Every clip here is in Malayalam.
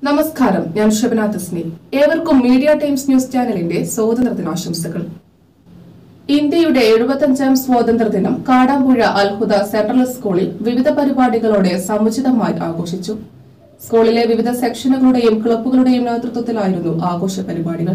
നമസ്കാരം, ഞാൻ ഷബന തസ്നി. ഏവർക്കും മീഡിയ ടൈംസ് ന്യൂസ് ചാനലിന്റെ സ്വാതന്ത്ര്യദിനാശംസകൾ. ഇന്ത്യയുടെ 75ാം സ്വാതന്ത്ര്യദിനം കാടാമ്പുഴ അൽഹുദ സെൻട്രൽ സ്കൂളിൽ വിവിധ പരിപാടികളോടെ സമുചിതമായി ആഘോഷിച്ചു. സ്കൂളിലെ വിവിധ സെക്ഷനുകളുടെയും ക്ലബ്ബുകളുടെയും നേതൃത്വത്തിലായിരുന്നു ആഘോഷ പരിപാടികൾ.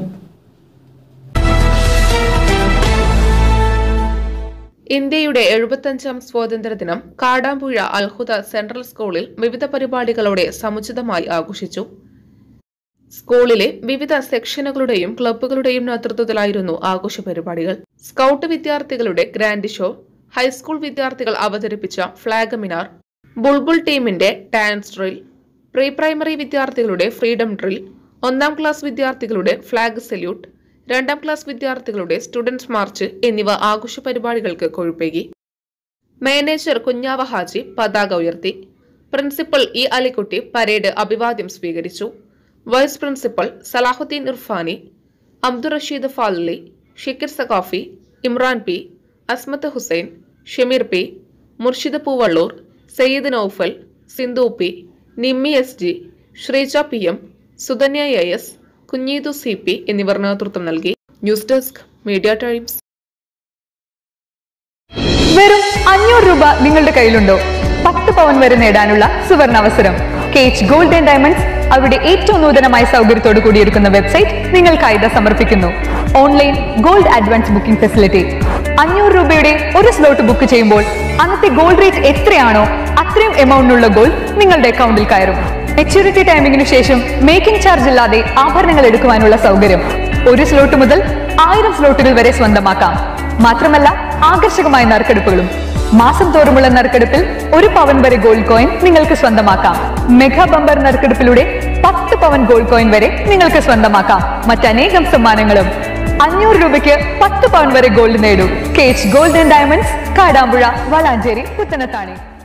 ഇന്ത്യയുടെ 75ാം സ്വാതന്ത്ര്യദിനം കാടാമ്പുഴ അൽഹുദ സെൻട്രൽ സ്കൂളിൽ വിവിധ പരിപാടികളോടെ സമുചിതമായി ആഘോഷിച്ചു. സ്കൂളിലെ വിവിധ സെക്ഷനുകളുടെയും ക്ലബ്ബുകളുടെയും നേതൃത്വത്തിലായിരുന്നു ആഘോഷ പരിപാടികൾ. സ്കൌട്ട് വിദ്യാർത്ഥികളുടെ ഗ്രാൻഡ് ഷോ, ഹൈസ്കൂൾ വിദ്യാർത്ഥികൾ അവതരിപ്പിച്ച ഫ്ളാഗ് മിനാർ, ബുൾബുൾ ടീമിന്റെ ഡാൻസ് ഡ്രിൽ, പ്രീ പ്രൈമറി വിദ്യാർത്ഥികളുടെ ഫ്രീഡം ഡ്രിൽ, 1ാം ക്ലാസ് വിദ്യാർത്ഥികളുടെ ഫ്ളാഗ് സല്യൂട്ട്, 2ാം ക്ലാസ് വിദ്യാർത്ഥികളുടെ സ്റ്റുഡൻസ് മാർച്ച് എന്നിവ ആഘോഷ പരിപാടികൾക്ക് കൊഴുപ്പേകി. മാനേജർ കുഞ്ഞാവ ഹാജി പതാക ഉയർത്തി. പ്രിൻസിപ്പൽ ഇ അലിക്കുട്ടി പരേഡ് അഭിവാദ്യം സ്വീകരിച്ചു. Vice principal Salahuddin Irfani, Abdul Rasheed Fali, Shikkir Saqafi, Imran P, Asmath Hussain, Shameer P, Murshid Poovalloor, Sayyid Noufal, Sindhu P, Nimmi S G, Sreeja P M, Sudhanya S, Kunheethu C P എന്നിവർ നേതൃത്വം നൽകി. News desk, media times. വെറും 500 രൂപ നിങ്ങളുടെ കയ്യിലുണ്ടോ? 10 പവൻ വരെ നേടാനുള്ള സുവർണാവസരം. കേച്ച് ഗോൾഡ് ആൻഡ് ഡയമണ്ട്സ് അവരുടെ ഏറ്റവും നൂതനമായ സൗകര്യത്തോട് കൂടിയിരിക്കുന്ന വെബ്സൈറ്റ് നിങ്ങൾക്കായി സമർപ്പിക്കുന്നു. Online gold advance booking facility. 500 രൂപയുടെ ഒരു സ്ലോട്ട് ബുക്ക് ചെയ്യുമ്പോൾ അന്നത്തെ ഗോൾഡ് റേറ്റ് എത്രയാണോ അത്രയും എമൗണ്ടിനുള്ള ഗോൾഡ് നിങ്ങളുടെ അക്കൗണ്ടിൽ കയറും. മെച്യൂരിറ്റി ടൈമിംഗിനു ശേഷം മേക്കിംഗ് ചാർജ് ഇല്ലാതെ ആഭരണങ്ങൾ എടുക്കുവാനുള്ള സൗകര്യം. ഒരു സ്ലോട്ട് മുതൽ 1000 സ്ലോട്ടുകൾ വരെ സ്വന്തമാക്കാം. മാത്രമല്ല, ആകർഷകമായ നറുക്കെടുപ്പുകളും. മാസം തോറുമുള്ള നറുക്കെടുപ്പിൽ 1 പവൻ വരെ ഗോൾഡ് കോയിൻ നിങ്ങൾക്ക് സ്വന്തമാക്കാം. മെഗാ ബമ്പർ നറുക്കെടുപ്പിലൂടെ 10 പവൻ ഗോൾഡ് കോയിൻ വരെ നിങ്ങൾക്ക് സ്വന്തമാക്കാം. മറ്റനേകം സമ്മാനങ്ങളും. 500 രൂപയ്ക്ക് 10 പവൻ വരെ ഗോൾഡ് നേടൂ. Kech gold and diamonds, Kadampuzha, Valanchery, Puthanathani.